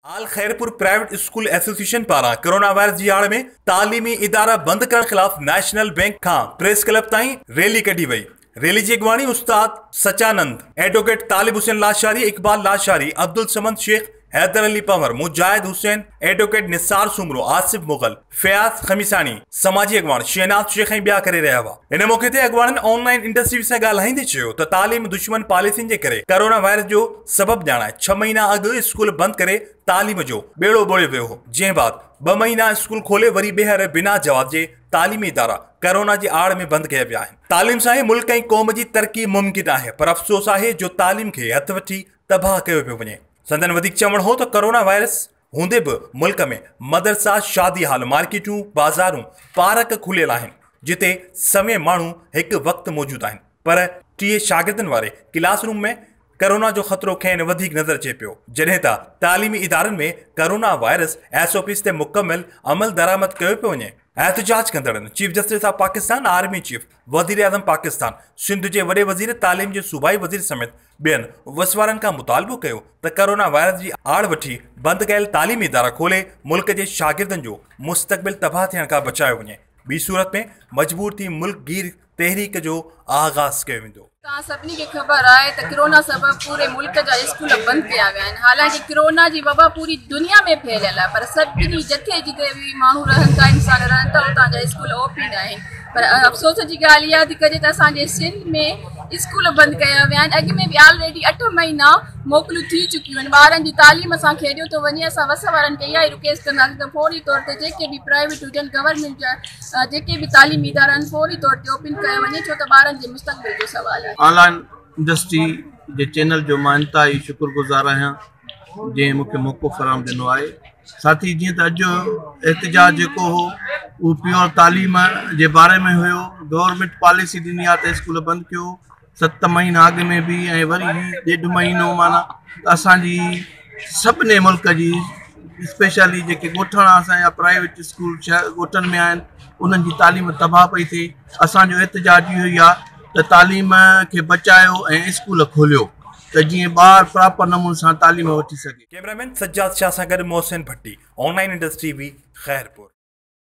आल Khairpur private school association पारा corona virus की आड़ में तालीमी इदारा बंद करण खिलाफ नेशनल बैंक का प्रेस क्लब ताईं रैली कढी वई। रैली की अगवानी उस्ताद सचानंद, एडवोकेट तालिब हुसैन लाशारी, इकबाल लाशारी, अब्दुल समद शेख, हैदर अली पंवर, मुजाहिद हुसैन, एडवोकेट निसार सुमरो, आसिफ मुगल, फयाज खमीसानी, समाजी अगवान शहनाज शेख बिया करे रहा हुआ। इन मौके ते अगवान ऑनलाइन इंडस्ट्री से ॻाल्हाईंदे चयो त तालीम दुश्मन पॉलिसियुनि जे करे कोरोना वायरस जो सबब ॼाणाए 6 महीना अॻु स्कूल बंद करे तालीम जो बेड़ो ॿोड़ियो वियो हो, जंहिं बाद 2 महीना स्कूल खोले वरी ॿीहर बिना जवाब जे तालीमी इदारा कोरोना की आड़ में बंद किया विया आहिनि। तालीम सां मुल्क ऐं क़ौम की तरक्की मुमकिन है, पर अफ़सोस है जो तालीम के हथ वठी तबाह कयो पियो वञे। संदन वधिक चवण हो तो कोरोना वायरस हूंदे भी मुल्क में मदरसा, शादी हाल, मार्केटूं, बाज़ारूं, पार्क खुलियल आहिनि, जिते समय माण्हू एक वक्त मौजूद आहिनि, पर 30 शागिर्दनि वारे क्लासरूम में कोरोना जो खतरो खेनि वधीक नज़र अचे पियो, जॾहिं त तालीमी इदारनि में कोरोना वायरस SOPs ते मुकम्मल अमल दरामद कयो पियो वञे। एहतजाज कंदड़नि chief justice of Pakistan, army chief, वज़ीर आज़म पाकिस्तान, सिंध के वॾे वज़ीर तालीम के सूबाई वज़ीर समेत ॿियनि वसवारनि का मुतालबो कयो त कोरोना वायरस की आड़ वठी बंद कयल तालीमी इदारा खोले मुल्क के शागिर्दनि जो मुस्तक़बिल तबाह थियण खां बचायो वञे। ॿी सूरत में मजबूर थी मुल्क गीर तहरीक जो आगाज़ कयो वेंदो। सभी के खबर है तो कोरोना सबब पूरे मुल्क जा स्कूल बंद किया गया हैं। हालांकि कोरोना की वबा पूरी दुनिया में फैलियल है, पर सभी जथे जिते भी मानू रहन था, इंसान रहन था, उतां जा स्कूल ओपन है। पर अफसोस की गाल इहा थी कजे त असांजे सिंध में स्कूल बंद किया विया आहिनि। अॻु में भी ऑलरेडी 8 महीना मोकलूं थी चुकियूं आहिनि। ॿारनि जी तालीम असां खेॾियो थो वञे। असां वस वारनि खे इहा ई रिक्वेस्ट कंदासीं त फौरी तौर ते जेके भी प्राइवेट हुजनि, गवर्नमेंट जा जेके भी तालीमी इदारा आहिनि, फौरी तौर ते ओपन कयो वञे, छो त ॿारनि जे मुस्तक़बिल जो सवाल है। ऑनलाइन इंडस्ट्री के चैनल जो मां इंतहाई शुक्रगुज़ार आहियां जंहिं मूंखे मौक़ो फ़राहम ॾिनो आहे। साथ ही जीअं त अॼु एहतजाज जेको हो उहो प्योर तालीम जे बारे में हुयो। गवर्नमेंट पॉलिसी ॾिनी आहे त स्कूल बंदि कयो। 7 महीना अॻु में भी ऐं वरी 1.5 महीनो माना असांजी सभिनी मुल्क जी स्पेशली जेके ॻोठण असांजा प्राइवेट स्कूल ॻोठनि में आहिनि, उन्हनि जी तालीम तबाह पई थिए। असांजो एहतजाज इहो ई आहे त तालीम खे बचायो ऐं स्कूल खोलियो त जीअं ॿार प्रॉपर नमूने सां तालीम वठी सघे। कैमरामैन सज्जाद शाह सां गॾु मोहसिन भट्टी, ऑनलाइन इंडस्ट्री भी खैरपुर।